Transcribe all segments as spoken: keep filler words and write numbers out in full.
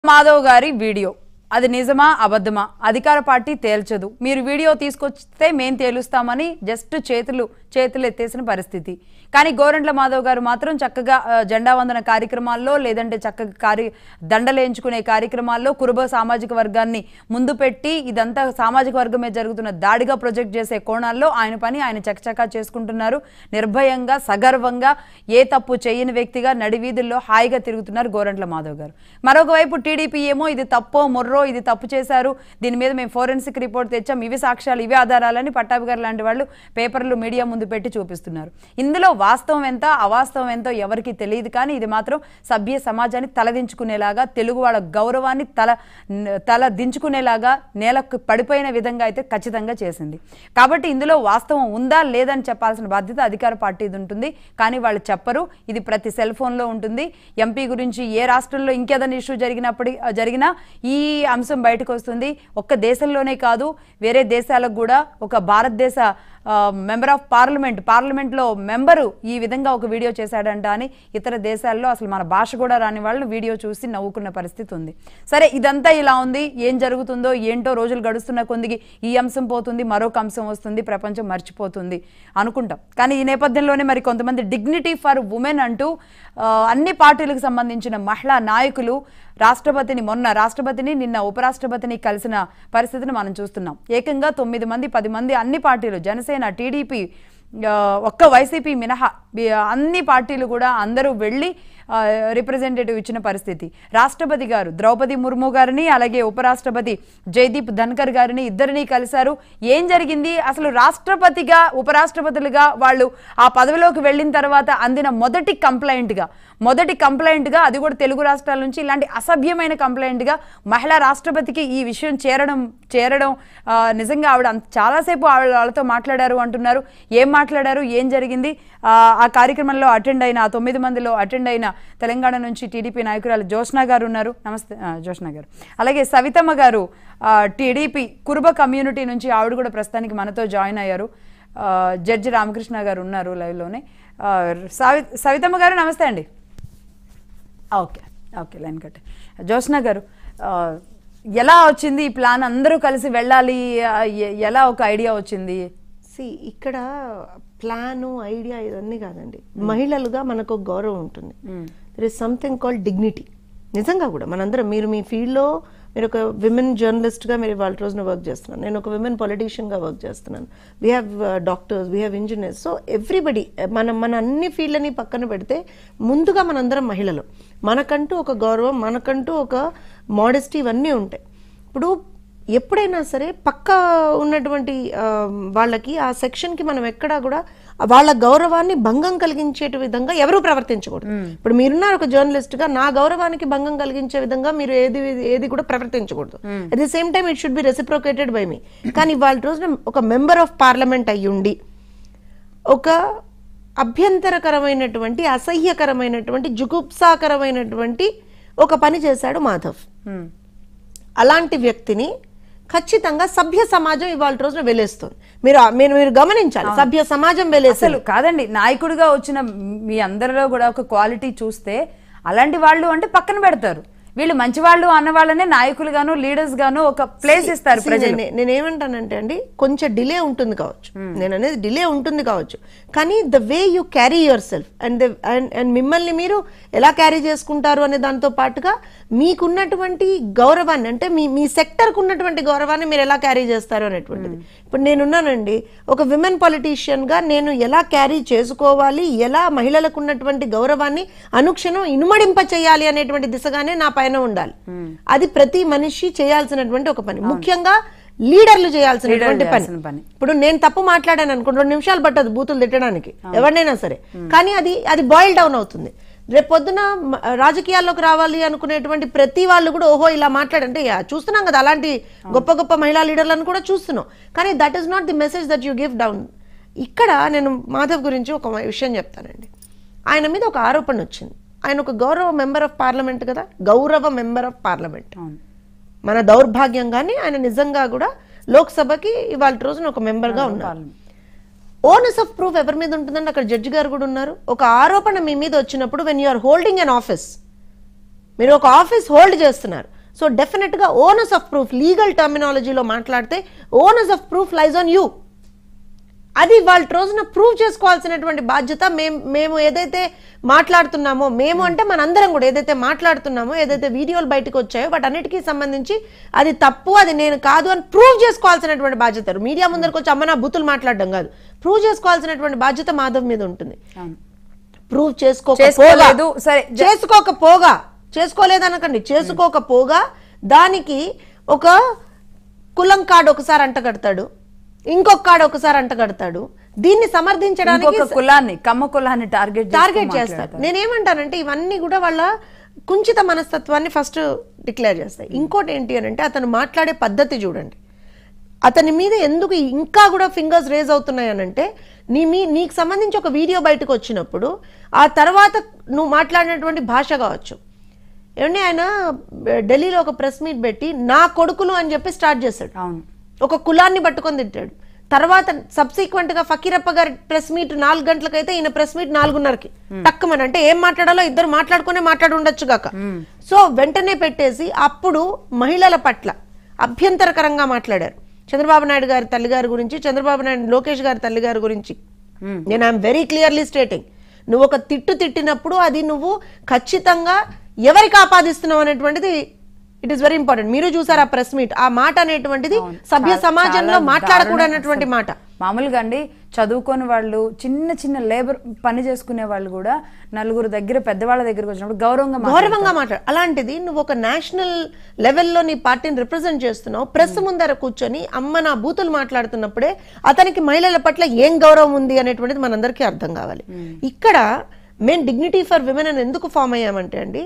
మాధవ్ గారి వీడియో అది నిజమా అబద్ధమా అధికార పార్టీ తేల్చదు మీరు వీడియో తీసుకొస్తే మేము తేలుస్తామని జస్ట్ చేతులు చేతులు ఎత్తేసిన పరిస్థితి కానీ గోరంట్ల మాధవ్ గారు మాత్రం చక్కగా జెండా వందన కార్యక్రమాల్లో లేదంటే చక్కగా కార్య దండలేంచుకునే కార్యక్రమాల్లో కురుబ సామాజిక వర్గాన్ని ముందు పెట్టి ఇదంతా సామాజిక వర్గమే జరుగుతున్న దాడిగా ప్రొజెక్ట్ చేసే కోణాల్లో ఆయన పని ఆయన చకచకా చేసుకుంటున్నారు నిర్భయంగా సగర్వంగా ఏ తప్పు చేయని వ్యక్తిగా నడివీధుల్లో హాయిగా తిరుగుతున్నారు గోరంట్ల మాధవ్ గారు మరొక వైపు టీడీపీ ఏమో ఇది తప్పో మొర్రో ఇది తప్పు చేశారు దీని మీద మేము ఫోరెన్సిక్ రిపోర్ట్ తెచ్చాం ఇవి సాక్ష్యాలు ఇవి ఆధారాలని పట్టాభి గారు లాంటి వాళ్ళు పేపర్లు మీడియా ముందు పెట్టి చూపిస్తున్నారు ఇందులో వాస్తవం ఎంత అవాస్తవం ఎంతో ఎవరికి తెలియదు కానీ ఇది మాత్రం సభ్య సమాజాన్ని తలదించుకునేలాగా తెలుగు వాళ్ళ గౌరవాన్ని తల తల దించుకునేలాగా నేలకు పడిపోయిన విధంగా అయితే ఖచ్చితంగా చేసింది కాబట్టి ఇందులో వాస్తవం ఉందా లేదని చెప్పాల్సిన బాధ్యత అధికార పార్టీది ఉంటుంది కానీ వాళ్ళు చెప్పరు ఇది ప్రతి సెల్ ఫోన్లో ఉంటుంది ఎంపీ గురించి ఏ రాష్ట్రంలో ఇంకేదైనా ఇష్యూ జరిగినప్పుడు జరిగినా ఈ అంశం బయటకు వస్తుంది ఒక్క దేశంలోనే కాదు వేరే దేశాలకు కూడా ఒక భారతదేశ మెంబర్ ఆఫ్ పార్లమెంట్ పార్లమెంట్లో మెంబరు ఈ విధంగా ఒక వీడియో చేశాడంట అని ఇతర దేశాల్లో అసలు మన భాష కూడా రాని వాళ్ళు వీడియో చూసి నవ్వుకున్న పరిస్థితి ఉంది సరే ఇదంతా ఇలా ఉంది ఏం జరుగుతుందో ఏంటో రోజులు గడుస్తున్న కొందికి ఈ అంశం పోతుంది మరొక అంశం వస్తుంది ప్రపంచం మర్చిపోతుంది అనుకుంటాం కానీ ఈ నేపథ్యంలోనే మరి కొంతమంది డిగ్నిటీ ఫర్ ఉమెన్ అంటూ అన్ని పార్టీలకు సంబంధించిన మహిళా నాయకులు రాష్ట్రపతిని మొన్న రాష్ట్రపతిని నిన్న ఉపరాష్ట్రపతిని కలిసిన పరిస్థితిని మనం చూస్తున్నాం ఏకంగా తొమ్మిది మంది పది మంది అన్ని పార్టీలు జనసేన టీడీపీ ఒక్క వైసీపీ మినహా అన్ని పార్టీలు కూడా అందరూ వెళ్ళి రిప్రజెంటేటివ్ ఇచ్చిన పరిస్థితి రాష్ట్రపతి గారు ద్రౌపది ముర్ము గారిని అలాగే ఉపరాష్ట్రపతి జయదీప్ ధన్కర్ గారిని ఇద్దరిని కలిశారు ఏం జరిగింది అసలు రాష్ట్రపతిగా ఉపరాష్ట్రపతులుగా వాళ్ళు ఆ పదవిలోకి వెళ్ళిన తర్వాత అందిన మొదటి కంప్లైంట్గా మొదటి కంప్లైంట్గా అది కూడా తెలుగు రాష్ట్రాల నుంచి ఇలాంటి అసభ్యమైన కంప్లైంట్గా మహిళా రాష్ట్రపతికి ఈ విషయం చేరడం చేరడం నిజంగా ఆవిడ చాలాసేపు ఆవిడ వాళ్ళతో మాట్లాడారు అంటున్నారు ఏం మాట్లాడారు ఏం జరిగింది ఆ కార్యక్రమంలో అటెండ్ అయిన ఆ తొమ్మిది మందిలో అటెండ్ అయిన తెలంగాణ నుంచి టీడీపీ నాయకురాలు జోష్నా గారు ఉన్నారు నమస్తే జోష్నా గారు అలాగే సవితమ్మ గారు టీడీపీ కురుబ కమ్యూనిటీ నుంచి ఆవిడ కూడా ప్రస్తుతానికి మనతో జాయిన్ అయ్యారు జడ్జి రామకృష్ణ గారు ఉన్నారు లైవ్లోనే సవి సవితమ్మ గారు నమస్తే అండి okay okay line cut Jyoshna గారు ఎలా వచ్చింది ఈ ప్లాన్ అందరూ కలిసి వెళ్ళాలి ఎలా ఒక ఐడియా వచ్చింది సి ఇక్కడ ప్లాను ఐడియా ఇవన్నీ కాదండి మహిళలుగా మనకు గౌరవం ఉంటుంది there is something called dignity నిజంగా కూడా మనందరం మీరు మీ ఫీల్డ్లో మీరు ఒక విమెన్ జర్నలిస్ట్గా మీరు వాళ్ళ రోజున వర్క్ చేస్తున్నాను నేను ఒక విమెన్ పొలిటీషియన్గా వర్క్ చేస్తున్నాను we have doctors we have engineers so everybody మనం మన అన్ని ఫీల్డ్లని పక్కన పెడితే ముందుగా మనందరం మహిళలు మనకంటూ ఒక గౌరవం మనకంటూ ఒక మోడెస్టీ ఇవన్నీ ఉంటాయి ఇప్పుడు ఎప్పుడైనా సరే పక్క ఉన్నటువంటి వాళ్ళకి ఆ సెక్షన్కి మనం ఎక్కడా కూడా వాళ్ళ గౌరవాన్ని భంగం కలిగించే విధంగా ఎవరూ ప్రవర్తించకూడదు ఇప్పుడు మీరున్నారు ఒక జర్నలిస్ట్గా నా గౌరవానికి భంగం కలిగించే విధంగా మీరు ఏది ఏది కూడా ప్రవర్తించకూడదు at the same time it should be reciprocated by మీ కానీ వాళ్ళ రోజున ఒక మెంబర్ ఆఫ్ పార్లమెంట్ అయ్యుండి ఒక అభ్యంతరకరమైనటువంటి అసహ్యకరమైనటువంటి జుగుప్సాకరమైనటువంటి ఒక పని చేశాడు మాధవ్ అలాంటి వ్యక్తిని ఖచ్చితంగా సభ్య సమాజం ఇవాళ రోజున వెలేస్తుంది మీరు మీరు మీరు గమనించాలి సభ్య సమాజం వెలేస్తారు కాదండి నాయకుడిగా వచ్చిన మీ అందరిలో కూడా ఒక క్వాలిటీ చూస్తే అలాంటి వాళ్ళు అంటే పక్కన పెడతారు వీళ్ళు మంచి వాళ్ళు అన్న వాళ్ళనే నాయకులు గాను లీడర్స్ గాను ఒక ప్లేస్ ఇస్తారు నేనేమంటానంటే అండి కొంచెం డిలే ఉంటుంది కావచ్చు నేను అనేది డిలే ఉంటుంది కావచ్చు కానీ the way you carry yourself and and మిమ్మల్ని మీరు ఎలా క్యారీ చేసుకుంటారు అనే దాంతో పాటుగా మీకున్నటువంటి గౌరవాన్ని అంటే మీ మీ సెక్టర్కు ఉన్నటువంటి గౌరవాన్ని మీరు ఎలా క్యారీ చేస్తారు అనేటువంటిది ఇప్పుడు నేనున్నానండి ఒక విమెన్ పొలిటీషియన్గా నేను ఎలా క్యారీ చేసుకోవాలి ఎలా మహిళలకు ఉన్నటువంటి గౌరవాన్ని అనుక్షణం ఇనుమడింప చేయాలి అనేటువంటి దిశగానే నా పైన ఉండాలి అది ప్రతి మనిషి చేయాల్సినటువంటి ఒక పని ముఖ్యంగా లీడర్లు చేయాల్సినటువంటి పని ఇప్పుడు నేను తప్పు మాట్లాడాను అనుకో రెండు నిమిషాలు పట్టదు బూతులు తిట్టడానికి ఎవరినైనా సరే కానీ అది అది బాయిల్ డౌన్ అవుతుంది రేపు పొద్దున రాజకీయాల్లోకి రావాలి అనుకునేటువంటి ప్రతి వాళ్ళు కూడా ఓహో ఇలా మాట్లాడంటే చూస్తున్నాం కదా అలాంటి గొప్ప గొప్ప మహిళా లీడర్లను కూడా చూస్తున్నాం కానీ that is not the message that you give down ఇక్కడ నేను మాధవ్ గురించి ఒక విషయం చెప్తానండి ఆయన మీద ఒక ఆరోపణ వచ్చింది ఆయన ఒక గౌరవ మెంబర్ ఆఫ్ పార్లమెంట్ కదా గౌరవ మెంబర్ ఆఫ్ పార్లమెంట్ మన దౌర్భాగ్యం కానీ ఆయన నిజంగా కూడా లోక్సభకి ఇవాళ రోజున ఒక మెంబర్గా ఉన్నారు ఓనస్ ఆఫ్ ప్రూఫ్ ఎవరి మీద ఉంటుందంటే అక్కడ జడ్జి గారు కూడా ఉన్నారు ఒక ఆరోపణ మీ మీద వచ్చినప్పుడు when you are holding an office మీరు ఒక ఆఫీస్ హోల్డ్ చేస్తున్నారు. సో డెఫినెట్ గా ఓనర్స్ ఆఫ్ ప్రూఫ్, లీగల్ టర్మినాలజీలో మాట్లాడితే onus of proof lies on you. అది వాళ్ళ రోజున ప్రూవ్ చేసుకోవాల్సినటువంటి బాధ్యత మేము మేము ఏదైతే మాట్లాడుతున్నామో, మేము అంటే మనందరం కూడా ఏదైతే మాట్లాడుతున్నామో, ఏదైతే వీడియోలు బయటకు వచ్చాయో వాటన్నిటికీ సంబంధించి అది తప్పు, అది నేను కాదు అని ప్రూవ్ చేసుకోవాల్సినటువంటి బాధ్యత మీడియా ముందరకు వచ్చి అమ్మ నా బూతులు మాట్లాడడం కాదు, ప్రూవ్ చేసుకోవాల్సినటువంటి బాధ్యత మాధవ్ మీద ఉంటుంది. ప్రూవ్ చేసుకోకపోగా సరే చేసుకోకపోగా చేసుకోలేదనకండి, చేసుకోకపోగా దానికి ఒక కులం కార్డు ఒకసారి అంట కడతాడు, ఇంకొక కార్డు ఒకసారి అంట కడతాడు. దీన్ని సమర్థించడానికి కులాన్ని కమ్మ కులాన్ని టార్గెట్ టార్గెట్ చేస్తారు. నేనేమంటానంటే ఇవన్నీ కూడా వాళ్ళ కుంచిత మనస్తత్వాన్ని ఫస్ట్ డిక్లేర్ చేస్తాయి. ఇంకోటి ఏంటి అని అంటే అతను మాట్లాడే పద్ధతి చూడండి. అతని మీద ఎందుకు ఇంకా కూడా ఫింగర్స్ రేజ్ అవుతున్నాయి అని అంటే, నీ మీ నీకు సంబంధించి ఒక వీడియో బయటకు వచ్చినప్పుడు ఆ తర్వాత నువ్వు మాట్లాడినటువంటి భాష కావచ్చు. ఏమంటే ఆయన ఢిల్లీలో ఒక ప్రెస్ మీట్ పెట్టి నా కొడుకులు అని చెప్పి స్టార్ట్ చేశాడు, ఒక కులాన్ని పట్టుకొని తిట్టాడు. తర్వాత సబ్సిక్వెంట్ గా ఫకీరప్ప గారి ప్రెస్ మీట్ నాలుగు గంటలకైతే ఈయన ప్రెస్ మీట్ నాలుగున్నరకి టక్కుమని, అంటే ఏం మాట్లాడాలో ఇద్దరు మాట్లాడుకునే మాట్లాడి ఉండొచ్చు కాక. సో వెంటనే పెట్టేసి అప్పుడు మహిళల పట్ల అభ్యంతరకరంగా మాట్లాడారు. చంద్రబాబు నాయుడు గారి తల్లి గారి గురించి, చంద్రబాబు నాయుడు లోకేష్ గారి తల్లి గారి గురించి నేను ఐఎమ్ వెరీ క్లియర్లీ స్టేటింగ్, నువ్వు ఒక తిట్టు తిట్టినప్పుడు అది నువ్వు ఖచ్చితంగా ఎవరికి ఆపాదిస్తున్నావు అనేటువంటిది ఇట్ ఈస్ వెరీ ఇంపార్టెంట్. మీరు చూసారు ఆ ప్రెస్ మీట్, ఆ మాట అనేటువంటిది సభ్య సమాజంలో మాట్లాడకూడనటువంటి మాట. మామూలుగా అండి చదువుకొని వాళ్ళు, చిన్న చిన్న లేబర్ పని చేసుకునే వాళ్ళు కూడా నలుగురు దగ్గర పెద్దవాళ్ళ దగ్గరకు వచ్చినప్పుడు గౌరవంగా గౌరవంగా మాట్లాడు. అలాంటిది నువ్వు ఒక నేషనల్ లెవెల్లో నీ పార్టీని రిప్రజెంట్ చేస్తున్నావు, ప్రెస్ ముందర కూర్చొని అమ్మ నా బూతులు మాట్లాడుతున్నప్పుడే అతనికి మహిళల పట్ల ఏం గౌరవం ఉంది అనేటువంటిది మనందరికీ అర్థం కావాలి. ఇక్కడ మేము డిగ్నిటీ ఫర్ విమెన్ అని ఎందుకు ఫామ్ అయ్యామంటే అండి,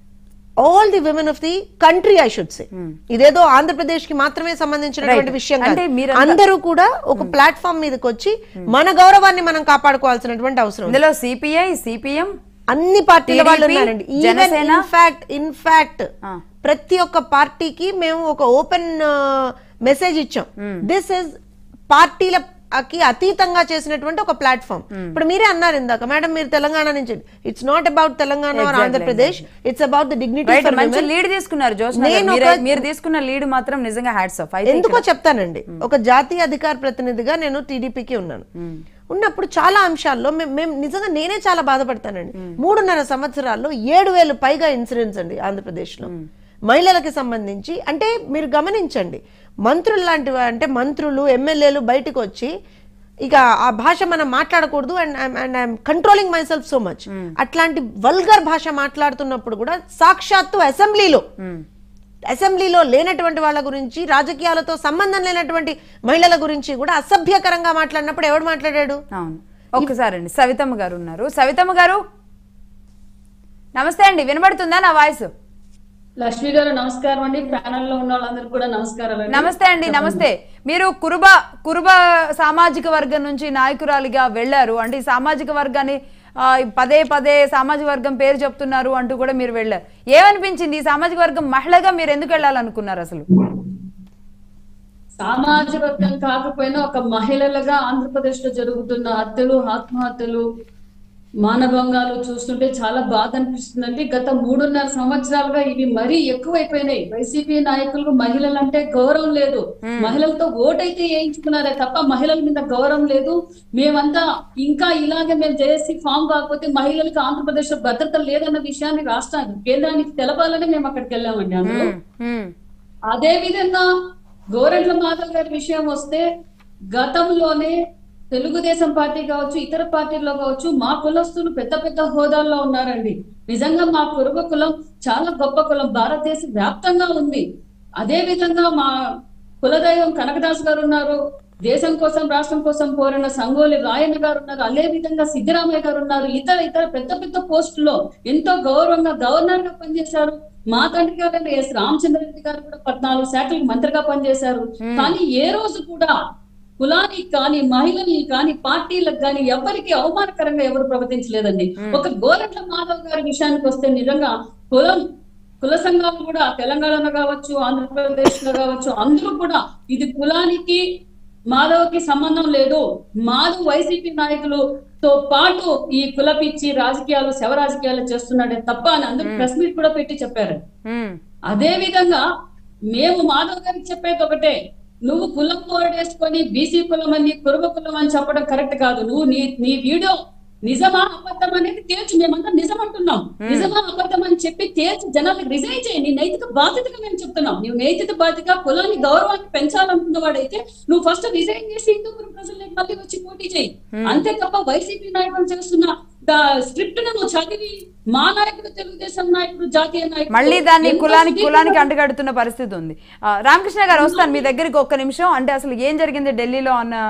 all the women of the country I should say, ఇదేదో ఆంధ్రప్రదేశ్ కి మాత్రమే సంబంధించినటువంటి విషయం కాదు. అందరూ కూడా ఒక ప్లాట్ఫామ్ మీదకి వచ్చి మన గౌరవాన్ని మనం కాపాడుకోవాల్సినటువంటి అవసరం. ఇందులో సిపిఐ సిపిఎం అన్ని పార్టీల వాళ్ళు ఉన్నారండి. ఈవెన్ ఇన్ఫాక్ట్ ఇన్ఫాక్ట్ ప్రతి ఒక్క పార్టీకి మేము ఒక ఓపెన్ మెసేజ్ ఇచ్చాం. దిస్ ఇస్ పార్టీల కి అతీతంగా చేసినటువంటి ఒక ప్లాట్ఫామ్. ఇప్పుడు మీరే అన్నారు ఇందాక మేడం, మీరు తెలంగాణ నుంచి, it's not about Telangana or Andhra Pradesh, it's about the dignity for women. Lead తీసుకున్నారు జోష్నా గారు, మీరు తీసుకున్న లీడ్ మాత్రం నిజంగా హ్యాట్స్ ఆఫ్. ఎందుకో చెప్తానండి, ఒక జాతీయ అధికార ప్రతినిధిగా నేను టీడీపీకి ఉన్నాను. ఉన్నప్పుడు చాలా అంశాల్లో మేము నిజంగా నేనే చాలా బాధపడతానండి. మూడున్నర సంవత్సరాల్లో ఏడు వేలు పైగా ఇన్సిడెంట్స్ అండి ఆంధ్రప్రదేశ్ లో మహిళలకి సంబంధించి. అంటే మీరు గమనించండి, మంత్రులు లాంటివి, అంటే మంత్రులు ఎమ్మెల్యేలు బయటకు వచ్చి ఇక ఆ భాష మనం మాట్లాడకూడదు and and I'm controlling myself so much, అట్లాంటి వల్గర్ భాష మాట్లాడుతున్నప్పుడు కూడా సాక్షాత్తు అసెంబ్లీలో అసెంబ్లీలో లేనటువంటి వాళ్ళ గురించి, రాజకీయాలతో సంబంధం లేనటువంటి మహిళల గురించి కూడా అసభ్యకరంగా మాట్లాడినప్పుడు ఎవడు మాట్లాడాడు? ఒక్కసారి అండి సవితమ్మ గారు ఉన్నారు. సవితమ్మ గారు నమస్తే అండి, వినబడుతుందా నా వాయిస్? లక్ష్మి గారు నమస్కారం అండి, ప్యానల్ లో ఉన్న వాళ్ళందరికీ కూడా నమస్కారాలు. నమస్తే అండి. నమస్తే. మీరు కురుబ కురుబ సామాజిక వర్గం నుంచి నాయకురాలిగా వెళ్లారు, అంటే ఈ సామాజిక వర్గాన్ని పదే పదే సామాజిక వర్గం పేరు చెప్తున్నారు అంటూ కూడా మీరు వెళ్ళారు. ఏమనిపించింది ఈ సామాజిక వర్గం మహిళగా మీరు ఎందుకు వెళ్ళాలనుకున్నారు? అసలు సామాజిక వర్గం కాకపోయినా ఒక మహిళలుగా ఆంధ్రప్రదేశ్ లో జరుగుతున్న హత్యలు, ఆత్మహత్యలు, మానభంగాలు చూస్తుంటే చాలా బాధ అనిపిస్తుందండి. గత మూడున్నర సంవత్సరాలుగా ఇవి మరీ ఎక్కువైపోయినాయి. వైసీపీ నాయకులకు మహిళలంటే గౌరవం లేదు, మహిళలతో ఓటైతే వేయించుకున్నారే తప్ప మహిళల మీద గౌరవం లేదు. మేమంతా ఇంకా ఇలాగే మేము జేఏసీ ఫామ్ కాకపోతే మహిళలకు ఆంధ్రప్రదేశ్ లో భద్రత లేదన్న విషయాన్ని రాష్ట్రానికి కేంద్రానికి తెలపాలని మేము అక్కడికి వెళ్ళామండి. అందులో అదే విధంగా గోరెంట్ల మాధవ్ గారి విషయం వస్తే, గతంలోనే తెలుగుదేశం పార్టీ కావచ్చు, ఇతర పార్టీల్లో కావచ్చు, మా కులస్తులు పెద్ద పెద్ద హోదాల్లో ఉన్నారండి. నిజంగా మా కురుబ కులం చాలా గొప్ప కులం, భారతదేశ వ్యాప్తంగా ఉంది. అదే విధంగా మా కులదైవం కనకదాస్ గారు ఉన్నారు, దేశం కోసం రాష్ట్రం కోసం పోరిన సంగోలి రాయన్న గారు ఉన్నారు, అదే విధంగా సిద్ధరామయ్య గారు ఉన్నారు. ఇతర ఇతర పెద్ద పెద్ద పోస్టుల్లో ఎంతో గౌరవంగా గవర్నర్ గా పనిచేశారు. మా తండ్రి గారు ఎస్ రామచంద్రరెడ్డి గారు కూడా పద్నాలుగు శాఖలకు మంత్రిగా పనిచేశారు. కానీ ఏ రోజు కూడా కులానికి కానీ, మహిళలకు కానీ, పార్టీలకు కానీ ఎవరికి అవమానకరంగా ఎవరు ప్రవర్తించలేదండి. ఒక గోరెంట్ల మాధవ్ గారి విషయానికి వస్తే, నిజంగా కులం కుల సంఘాలు కూడా తెలంగాణలో కావచ్చు, ఆంధ్రప్రదేశ్ లో కావచ్చు, అందరూ కూడా ఇది కులానికి మాధవ్కి సంబంధం లేదు, మాధవ్ వైసీపీ నాయకులతో పాటు ఈ కులపిచ్చి రాజకీయాలు శవ రాజకీయాలు చేస్తున్నాడే తప్ప అని అందరూ ప్రెస్ మీట్ కూడా పెట్టి చెప్పారు. అదే విధంగా మేము మాధవ్ గారికి చెప్పేది ఒకటే, నువ్వు కులం ఓడేసుకొని బీసీ కులం అని కురుబ కులం అని చెప్పడం కరెక్ట్ కాదు. నువ్వు నీ నీ వీడియో నిజమా అబద్ధం అనేది తేల్చు, మేమంతా నిజం అంటున్నాం, నిజమా అబద్ధం అని చెప్పి తేల్చి జనాలకు రిజైన్ చేయి. నీ నైతిక బాధ్యతగా మేము చెప్తున్నాం. నువ్వు నైతిక బాధ్యత కులాన్ని గౌరవాన్ని పెంచాలనుకున్న వాడైతే నువ్వు ఫస్ట్ రిజైన్ చేసి హిందూపురం ప్రజల్లోకి మళ్ళీ వచ్చి పోటీ చేయి. అంతే తప్ప వైసీపీ నాయకులు చేస్తున్న స్క్రిప్ట్ ను నువ్వు చదివి మా నాయకుడు తెలుగుదేశం నాయకుడు జాతీయ నాయకుడు మళ్ళీ దాన్ని కులానికి కులానికి అంటగడుతున్న పరిస్థితి ఉంది. రామకృష్ణ గారు వస్తాను మీ దగ్గరికి ఒక్క నిమిషం. అంటే అసలు ఏం జరిగింది ఢిల్లీలో అన్న